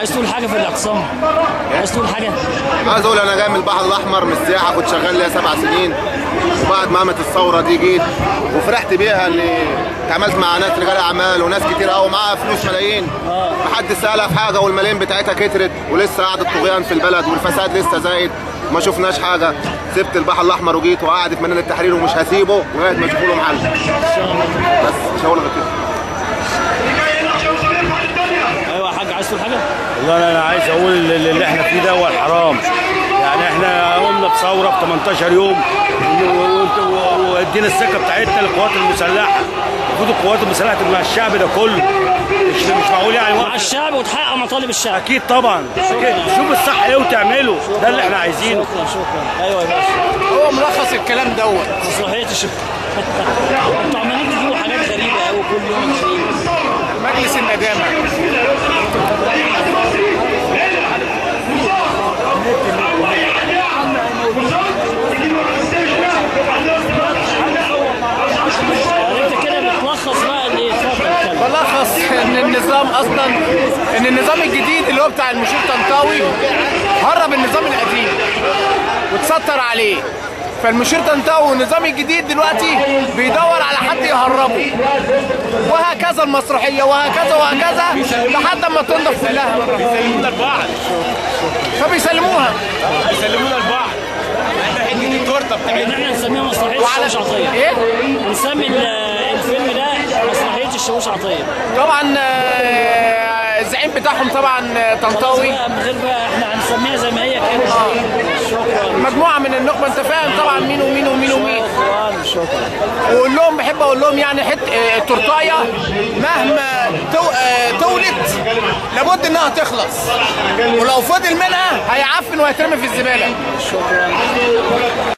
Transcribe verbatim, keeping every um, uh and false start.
عايز تقول حاجه في الاعتصام؟ عايز تقول حاجه؟ عايز اقول انا جاي من البحر الاحمر من السياحه، كنت شغال ليا سبع سنين، وبعد ما قامت الثوره دي جيت وفرحت بيها اني اتعاملت مع ناس رجال اعمال وناس كتير قوي معاها فلوس ملايين، محدش سالها في حاجه والملايين بتاعتها كترت ولسه قاعده طغيان في البلد والفساد لسه زايد، ما شفناش حاجه. سبت البحر الاحمر وجيت وقاعد في ميدان التحرير ومش هسيبه لغايه ما يشوفوا له محل. بس مش هقول غير كده. ايوه يا حاج، عايز تقول حاجه؟ والله انا عايز اقول اللي احنا فيه ده هو الحرام. يعني احنا قمنا بثوره في تمنتاشر يوم وادينا الثقه بتاعتنا للقوات المسلحه. المفروض القوات المسلحه تبقى مع الشعب ده كله، مش مش معقول يعني مع الشعب وتحقق مطالب الشعب. اكيد طبعا، شوف الصح ايه وتعمله، ده اللي احنا عايزينه. شكرا شكرا. ايوه يا باشا، هو ملخص الكلام دوت مصلحيه الشعب. انتوا عمالين تجيبوا حاجات غريبه قوي كل يوم غريبه. مجلس الندامه بلخص ان النظام اصلا ان النظام الجديد اللي هو بتاع المشير طنطاوي هرب النظام القديم واتستر عليه، فالمشير طنطاوي والنظام الجديد دلوقتي بيدور على حد يهربه، وهكذا المسرحيه وهكذا وهكذا لحد ما تنضف كلها. بيسلمونا لبعض، فبيسلموها بيسلمونا لبعض. احنا حته التورته بتاعتنا احنا نسميها مسرحيه الشاويش عطيه. ايه؟ نسمي الفيلم ده مسرحيه الشاويش عطيه. طبعا الزعيم بتاعهم طبعا طنطاوي. من غير بقى احنا هنسميها زي ما هي كده. شكرا. مجموعه من النخبه، انت فاهم طبعا مين ومين ومين ومين. شكرا شكرا. واقول لهم بحب اقول لهم يعني حته التورتايه مهما تولد لابد انها تخلص، ولو فضل منها هيعفن وهيترمي في الزباله. شكرا.